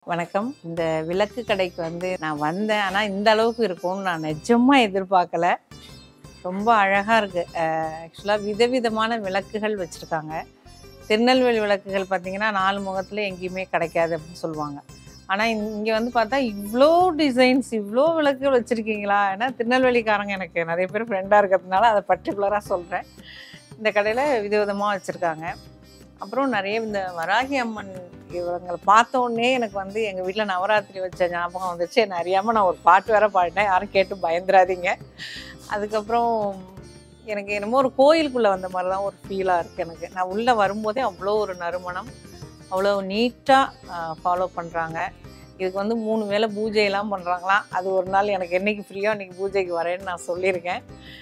வணக்கம். இந்த விளக்கு கடைக்கு வந்து நான் வந்தேன். ஆனால் இந்த அளவுக்கு இருக்கும்னு நான் நிஜமாக எதிர்பார்க்கல. ரொம்ப அழகாக இருக்குது. ஆக்சுவலாக விதவிதமான விளக்குகள் வச்சுருக்காங்க. திருநெல்வேலி விளக்குகள் பார்த்திங்கன்னா 4 முகத்தில் எங்கேயுமே கிடைக்காது அப்படின்னு சொல்லுவாங்க. ஆனால் இங்கே வந்து பார்த்தா இவ்வளோ டிசைன்ஸ், இவ்வளோ விளக்குகள் வச்சுருக்கீங்களா? ஏன்னா திருநெல்வேலிக்காரங்க எனக்கு நிறைய பேர் ஃப்ரெண்டாக இருக்கிறதுனால அதை பர்டிகுலராக சொல்கிறேன். இந்த கடையில் விதவிதமாக வச்சுருக்காங்க. அப்புறம் நிறைய இந்த வராகி அம்மன் இவங்களை பார்த்தோன்னே எனக்கு வந்து எங்கள் வீட்டில் நவராத்திரி வச்ச ஞாபகம் வந்துச்சு. என்ன அறியாமல் நான் ஒரு பாட்டு வேறு பாடினேன். யாரும் கேட்டு பயந்துராதீங்க. அதுக்கப்புறம் எனக்கு என்னமோ ஒரு கோயிலுக்குள்ளே வந்த மாதிரி தான் ஒரு ஃபீலாக இருக்குது எனக்கு. நான் உள்ளே வரும்போதே அவ்வளோ ஒரு நறுமணம், அவ்வளோ நீட்டாக ஃபாலோ பண்ணுறாங்க. இதுக்கு வந்து 3 வேளை பூஜையெல்லாம் பண்ணுறாங்களாம். அது ஒரு நாள் எனக்கு என்றைக்கு ஃப்ரீயோ அன்றைக்கி பூஜைக்கு வரேன்னு நான் சொல்லியிருக்கேன்.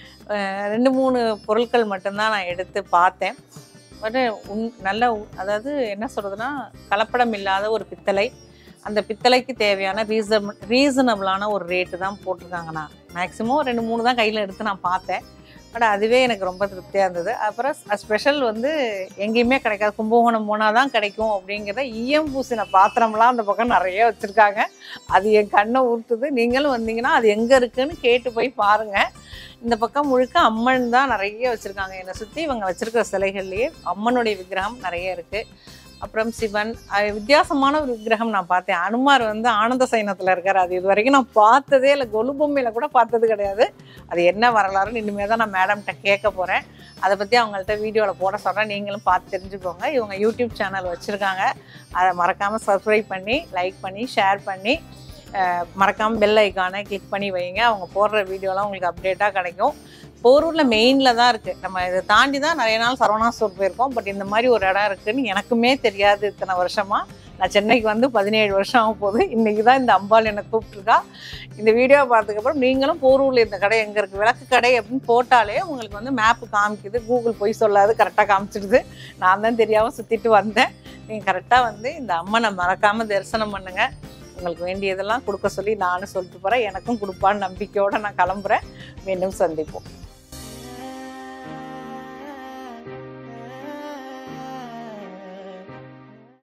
2-3 பொருட்கள் மட்டும்தான் நான் எடுத்து பார்த்தேன். பட் நல்ல அதாவது என்ன சொல்கிறதுனா, கலப்படம் இல்லாத ஒரு பித்தளை. அந்த பித்தளைக்கு தேவையான ரீசனபிளான ஒரு ரேட்டு தான் போட்டிருக்காங்கண்ணா. மேக்ஸிமம் 2-3 தான் கையில் எடுத்து நான் பார்த்தேன். பட் அதுவே எனக்கு ரொம்ப திருப்தியாக இருந்தது. அப்புறம் ஸ்பெஷல் வந்து எங்கேயுமே கிடைக்காது, கும்பகோணம் போனால் தான் கிடைக்கும் அப்படிங்கிறத ஈயம் பூசின பாத்திரம்லாம் அந்த பக்கம் நிறைய வச்சுருக்காங்க. அது என் கண்ணை ஊற்றுது. நீங்களும் வந்தீங்கன்னா அது எங்கே இருக்குதுன்னு கேட்டு போய் பாருங்கள். இந்த பக்கம் முழுக்க அம்மன் தான் நிறைய வச்சுருக்காங்க. என்னை சுற்றி இவங்க வச்சுருக்கிற சிலைகள்லேயே அம்மனுடைய விக்கிரகம் நிறைய இருக்குது. அப்புறம் சிவன், வித்தியாசமான ஒரு விக்கிரகம் நான் பார்த்தேன். அனுமார் வந்து ஆனந்த சைனத்தில் இருக்கார். அது இது வரைக்கும் நான் பார்த்ததே இல்லை, கொலுபொம்மையில் கூட பார்த்தது கிடையாது. அது என்ன வரலாறுன்னு இனிமேல் தான் நான் மேடம்கிட்ட கேட்க போகிறேன். அதை பற்றி அவங்கள்ட்ட வீடியோவில் போட சொல்கிறேன். நீங்களும் பார்த்து தெரிஞ்சுக்கோங்க. இவங்க யூடியூப் சேனல் வச்சுருக்காங்க. அதை மறக்காமல் சப்ஸ்கிரைப் பண்ணி, லைக் பண்ணி, ஷேர் பண்ணி, மறக்காமல் பெல் ஐக்கானை கிளிக் பண்ணி வைங்க. அவங்க போடுற வீடியோலாம் உங்களுக்கு அப்டேட்டாக கிடைக்கும். போரூரில் மெயினில் தான் இருக்குது. நம்ம இதை தாண்டி தான் நிறைய நாள் சரவணா ஸ்டோர் போயிருக்கோம். பட் இந்த மாதிரி ஒரு இடம் இருக்குதுன்னு எனக்குமே தெரியாது. இத்தனை வருஷமாக நான் சென்னைக்கு வந்து 17 வருஷம் ஆகும் போது. இன்றைக்கி தான் இந்த அம்பாள் என்னை கூப்பிட்ருக்கா. இந்த வீடியோவை பார்த்ததுக்கப்புறம் நீங்களும் போரூரில் இந்த கடை எங்கே இருக்குது, விளக்கு கடை அப்படின்னு போட்டாலே உங்களுக்கு வந்து மேப்பு காமிக்குது. கூகுள் போய் சொல்லாது, கரெக்டாக காமிச்சிடுது. நான் தான் தெரியாமல் சுற்றிட்டு வந்தேன். நீங்கள் கரெக்டாக வந்து இந்த அம்மனை மறக்காமல் தரிசனம் பண்ணுங்கள். உங்களுக்கு வேண்டியதெல்லாம் கொடுக்க சொல்லி நானும் சொல்லிட்டு போகிறேன். எனக்கும் கொடுப்பான்னு நம்பிக்கையோடு நான் கிளம்புறேன். மீண்டும் சந்திப்போம்.